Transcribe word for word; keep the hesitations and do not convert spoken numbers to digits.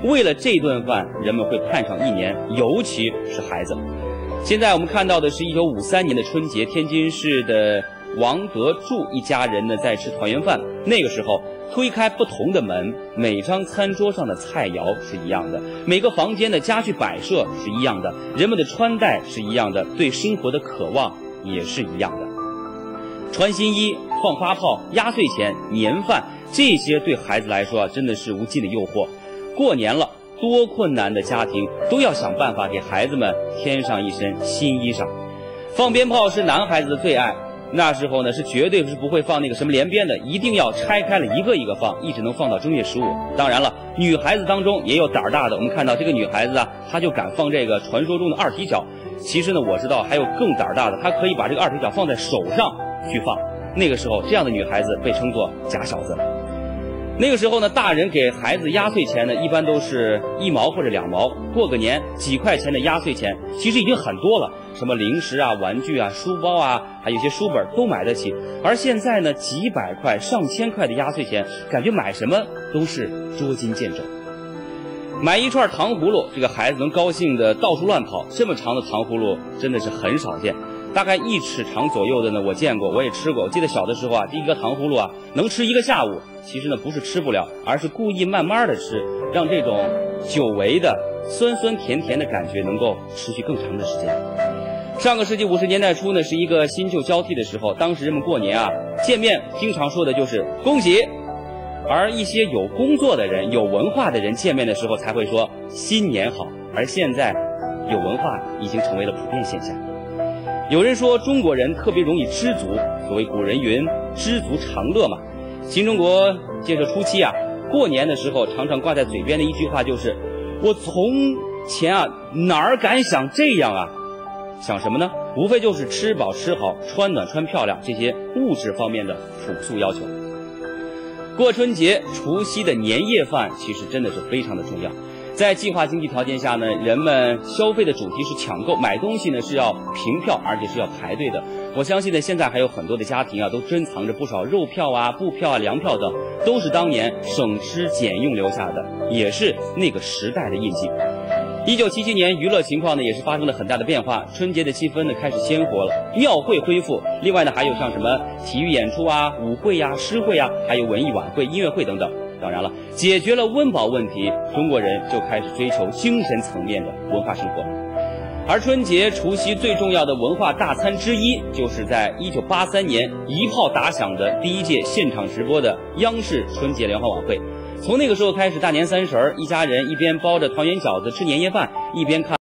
为了这顿饭，人们会盼上一年，尤其是孩子。现在我们看到的是一九五三年的春节，天津市的王德柱一家人呢在吃团圆饭。那个时候推开不同的门，每张餐桌上的菜肴是一样的，每个房间的家具摆设是一样的，人们的穿戴是一样的，对生活的渴望也是一样的。穿新衣、放发炮、压岁钱、年饭，这些对孩子来说啊，真的是无尽的诱惑。过年了，多困难的家庭都要想办法给孩子们添上一身新衣裳。放鞭炮是男孩子的最爱，那时候呢是绝对是不会放那个什么连鞭的，一定要拆开了一个一个放，一直能放到正月十五。当然了，女孩子当中也有胆儿大的，我们看到这个女孩子啊，她就敢放这个传说中的二踢脚。其实呢，我知道还有更胆儿大的，她可以把这个二踢脚放在手上去放。那个时候，这样的女孩子被称作假小子。那个时候呢，大人给孩子压岁钱呢，一般都是一毛或者两毛，过个年几块钱的压岁钱，其实已经很多了。什么零食啊、玩具啊、书包啊，还有一些书本都买得起。而现在呢，几百块、上千块的压岁钱，感觉买什么都是捉襟见肘。买一串糖葫芦，这个孩子能高兴的到处乱跑。这么长的糖葫芦真的是很少见，大概一尺长左右的呢，我见过，我也吃过。我记得小的时候啊，第一个糖葫芦啊，能吃一个下午。其实呢，不是吃不了，而是故意慢慢的吃，让这种久违的酸酸甜甜的感觉能够持续更长的时间。上个世纪五十年代初呢，是一个新旧交替的时候，当时人们过年啊见面经常说的就是恭喜，而一些有工作的人、有文化的人见面的时候才会说新年好。而现在有文化已经成为了普遍现象。有人说中国人特别容易知足，所谓古人云知足常乐嘛。新中国建设初期啊，过年的时候常常挂在嘴边的一句话就是我从前啊哪儿敢想这样啊，想什么呢？无非就是吃饱吃好、穿暖穿漂亮这些物质方面的朴素要求。过春节除夕的年夜饭其实真的是非常的重要。在计划经济条件下呢，人们消费的主题是抢购，买东西呢是要凭票，而且是要排队的。我相信呢，现在还有很多的家庭啊，都珍藏着不少肉票啊、布票啊、粮票等，都是当年省吃俭用留下的，也是那个时代的印记。一九七七年，娱乐情况呢也是发生了很大的变化，春节的气氛呢开始鲜活了，庙会恢复，另外呢还有像什么体育演出啊、舞会啊、诗会啊，还有文艺晚会、音乐会等等。当然了，解决了温饱问题，中国人就开始追求精神层面的文化生活。而春节除夕最重要的文化大餐之一，就是在一九八三年一炮打响的第一届现场直播的央视春节联欢晚会。从那个时候开始，大年三十儿，一家人一边包着团圆饺子吃年夜饭，一边看